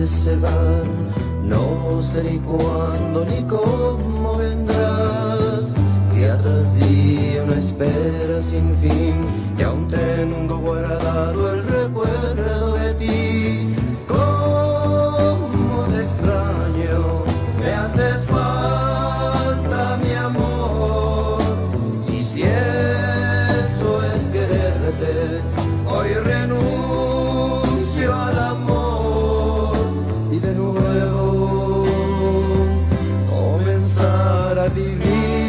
se van, no sé ni cuándo ni cómo vendrás. Día tras día una espera sin fin, y aún tengo guardado el recuerdo de ti. Cómo te extraño, me haces falta mi amor, y si eso es quererte, hoy renuncio al amor y de nuevo comenzar a vivir.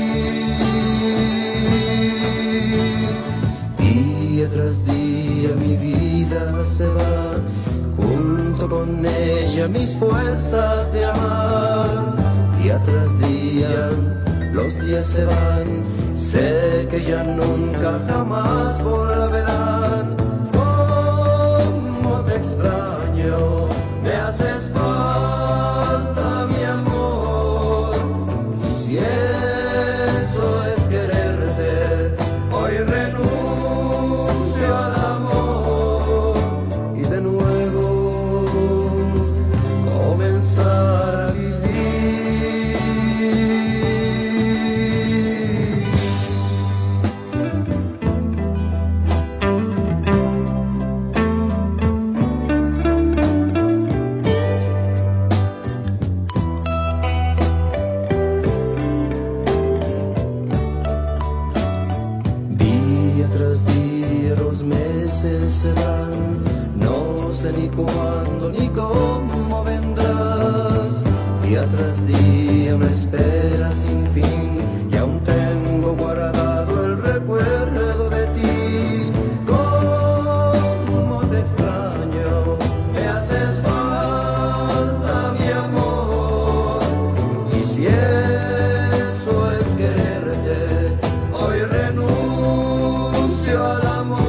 Día tras día mi vida se va, junto con ella mis fuerzas de amar. Día tras día los días se van, sé que ya nunca jamás volverán. Cómo te extraño, me haces falta mi amor, y si eso es quererte, hoy renuncio al amor y de nuevo comenzar a vivir. Día tras día los meses se van, no sé ni cuándo ni cómo vendrás. Día tras día una espera sin fin, y aún tengo guardado el recuerdo de ti. Cómo te extraño, me haces falta mi amor, y si eso es quererte, hoy renuncio al amor